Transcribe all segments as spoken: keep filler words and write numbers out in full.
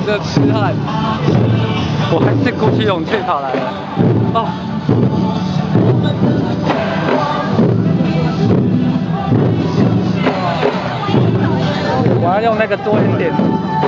的痴汉，我还是鼓起勇气跑来了。哦。我要用那个多一点。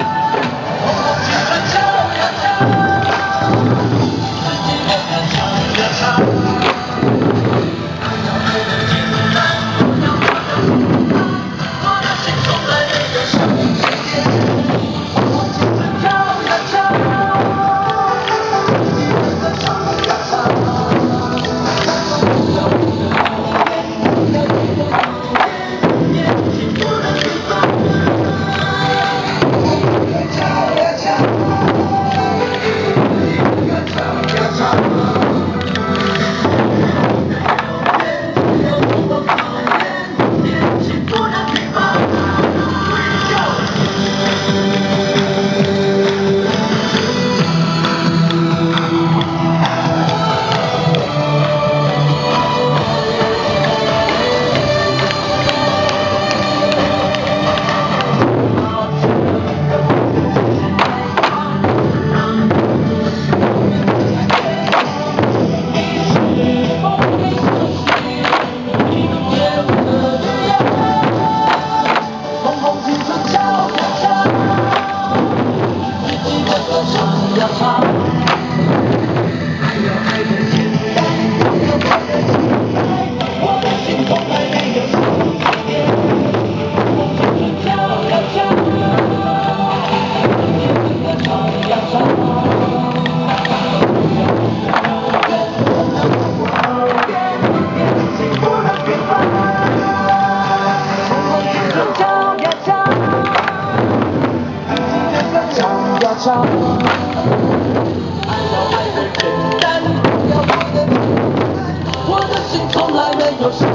我的心从来没有失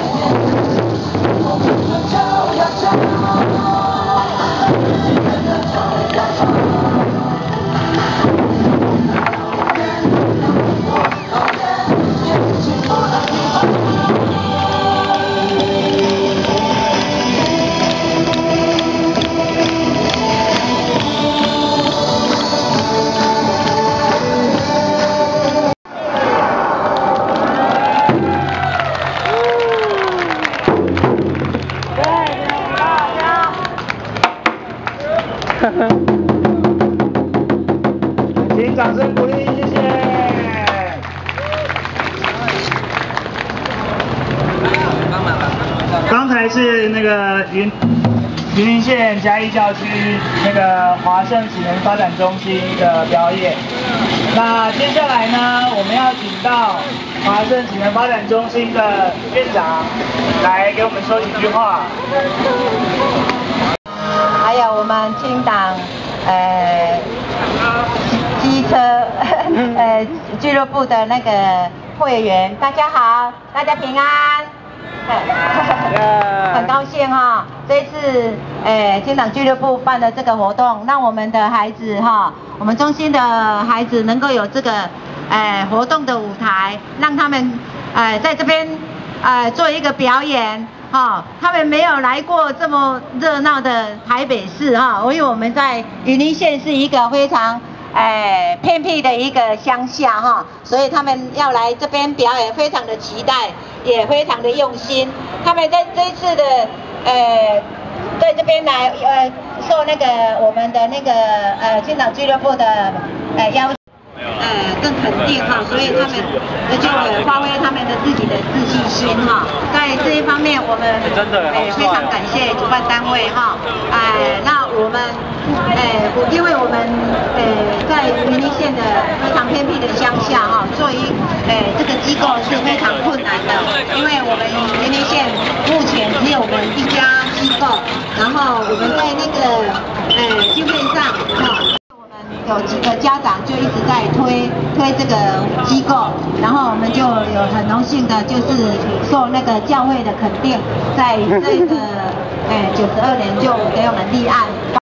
请掌声鼓励，谢谢。刚才是那个云云林县嘉义教区那个华盛启能发展中心的表演。那接下来呢，我们要请到华盛启能发展中心的院长来给我们说几句话。 还有我们青党呃机车呃俱乐部的那个会员，大家好，大家平安。很高兴哈，这次呃青党俱乐部办的这个活动，让我们的孩子哈，我们中心的孩子能够有这个呃活动的舞台，让他们呃在这边呃做一个表演。哈，他们没有来过这么热闹的台北市哈，因为我们在云林县是一个非常哎偏僻的一个乡下哈，所以他们要来这边表演，非常的期待，也非常的用心。他们在这一次的呃在这边来呃受那个我们的那个呃青党俱乐部的呃邀请。呃，更肯定哈，所以他们就呃发挥他们的自己的自信心哈。在这一方面，我们呃非常感谢主办单位哈。哎，那我们呃，因为我们呃在云林县的非常偏僻的乡下哈，做一呃这个机构是非常困难的，因为我们云林县目前只有我们一家机构，然后我们在那个呃经费上哈。有几个家长就一直在推推这个机构，然后我们就有很荣幸的，就是受那个教会的肯定，在这个诶九十二年就给我们立案。